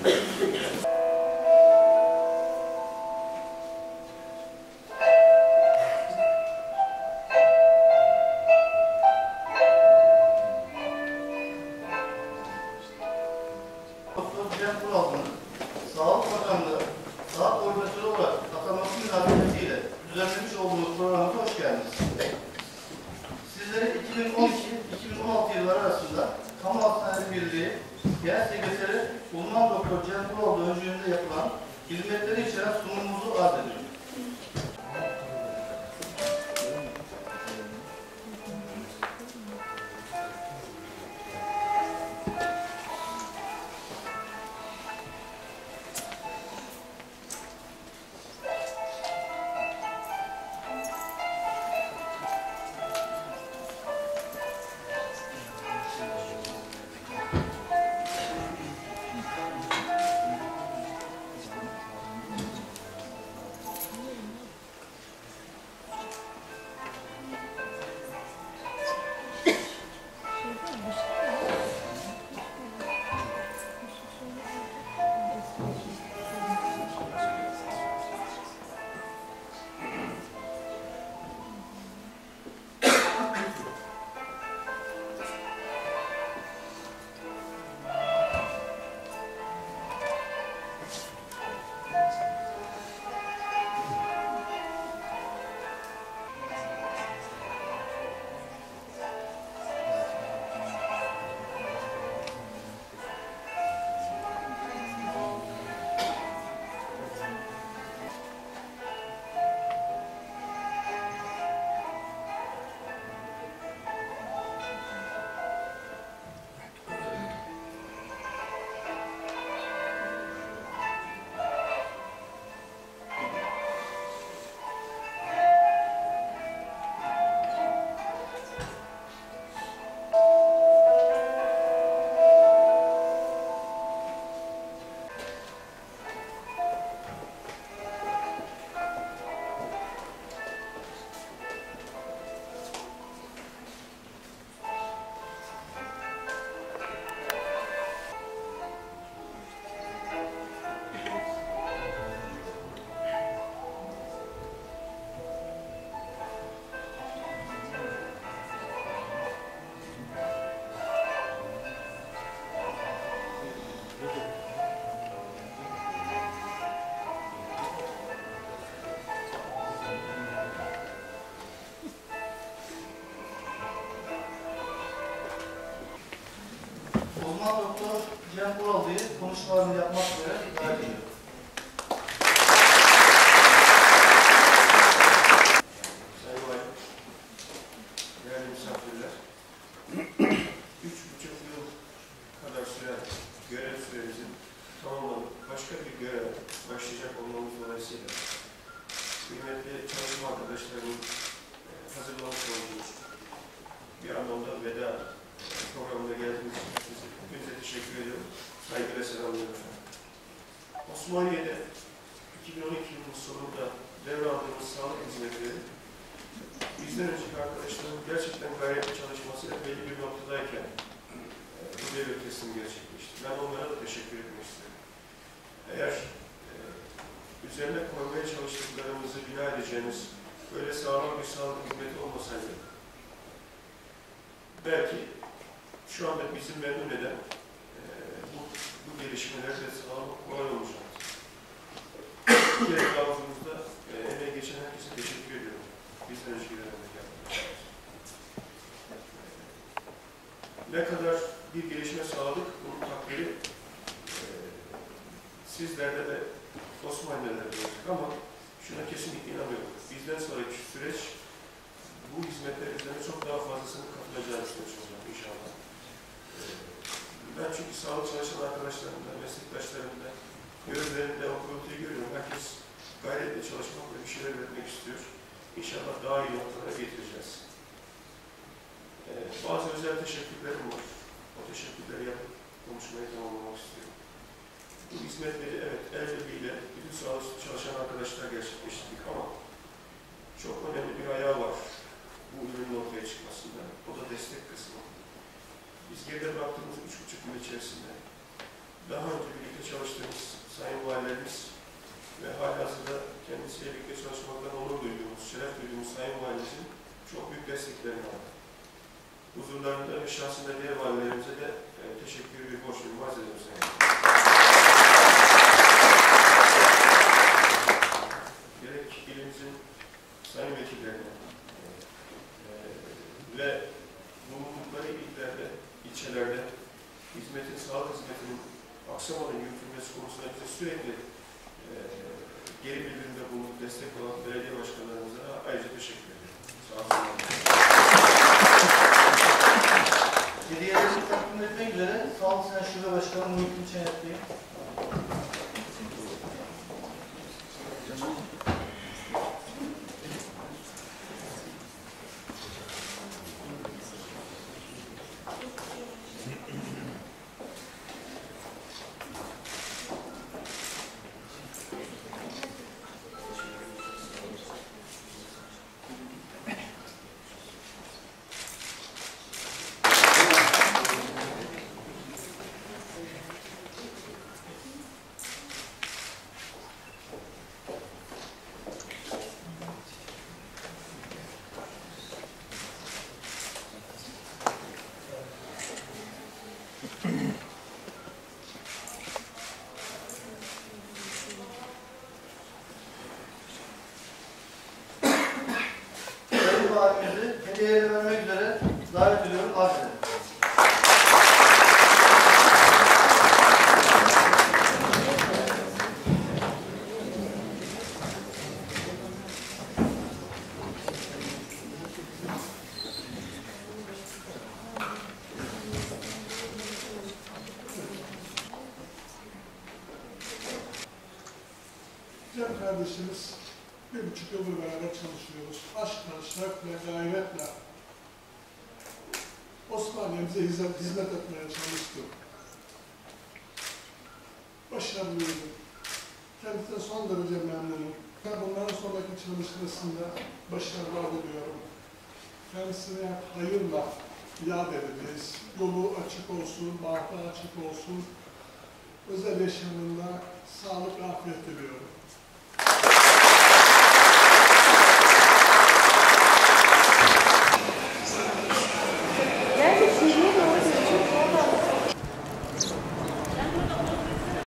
Sağlık Bakanlığı, Sağlık Koordinatörü olarak atanması münasebetiyle düzenlemiş olduğumuz programımıza hoş geldiniz. Sizlere 2012-2016 yılları arasında Kamu Hastaneleri Birliği Genel Sekreteri Uzman Doktor Cem Kuroğlu öncülüğünde yapılan hizmetleri içeren sunumumuzu arz ediyoruz. Uzman Doktor Cem Kuroğlu'yu konuşmalarını yapmak üzere davet ediyorum. Sayın Valim, değerli misafirler, 3,5 yıl kadar süren görev süremizin tamamlanıp başka bir göreve başlayacak olmamız dolayısıyla kıymetli çalışma arkadaşlarının hazırlamış olduğu bir anlamda veda programına geldiğiniz için hepinize teşekkür ediyorum. Saygıyla selamlıyorum. Osmaniye'de 2012 yılının sonunda devraldığımız sağlık hizmetleri bizden önceki arkadaşların gerçekten gayretli çalışmasıyla belli bir noktadayken bu devir teslim gerçekleşti. Ben onlara da teşekkür etmek isterim. Eğer üzerine koymaya çalıştıklarımızı bina edeceğimiz böyle sağlam bir sağlık hizmeti olmasaydı belki şu anda bizi memnun eden bu gelişmelerde sağlık kolay olacaktır. Gerek lafımızda emeğe geçen herkese teşekkür ediyorum. Bizden önceki dönemde ne kadar bir gelişme sağladık, bunun takdiri sizlerde ve Osmanlı'da gördük ama şuna kesinlikle inanıyorum. Bizden sonraki süreç bu hizmetler üzerine çok daha fazlasını katılacağını süreç olacak inşallah. Ben çünkü sağlık çalışan arkadaşlarımda, meslektaşlarımda, gözlerinde o kurultuyu görüyorum. Herkes gayretle çalışmak ve bir şeyler üretmek istiyor. İnşallah daha iyi noktalara getireceğiz. Bazı özel teşekkürlerim var. O teşekkürleri yapıp konuşmayı tamamlamak istiyorum. Bu hizmetleri evet el birliğiyle bütün sağlık çalışan arkadaşlar gerçekleştirdik ama çok önemli bir ayağı var bu ürünün ortaya çıkmasında. O da destek kısmı. Biz geride bıraktığımız 3,5 yıl içerisinde daha önce birlikte birlikte çalıştığımız sayın valilerimiz ve halihazırda kendisiyle birlikte çalışmaktan onur duyduğumuz, şeref duyduğumuz sayın valimizin çok büyük desteklerini aldık. Huzurlarında ve şahsında diğer valilerimize de teşekkür bir borçluyum. Arz ediyorum sayın. Gerek ilimizin sayın vekillerine ve bulundukları illerde, ilçelerde hizmetin, sağlık hizmetinin aksamadan yürütülmesi konusunda bize sürekli geri bildirimde bulunup destek olan belediye başkanlarımıza ayrıca teşekkür ediyorum. Sağ olun. Hediyeleri takdim etmek üzere Sağlık Sen Şube Başkanı Muhittin Çenetli'yi. Sayın Valimizi hediyeleri vermek üzere davet ediyorum. Arz ederim. Cem kardeşimiz 1,5 yıldır beraber çalışıyoruz. Aşkla, şevkle, gayretle Osmaniye'mize hizmet etmeye çalıştı. Başarılıydı. Kendisinden son derece memnunum. Bundan sonraki çalışmasında başarılar diliyorum. Kendisine hayırla yad edeceğiz. Yolu açık olsun, bahtı açık olsun. Özel yaşamında sağlık, afiyet diliyorum.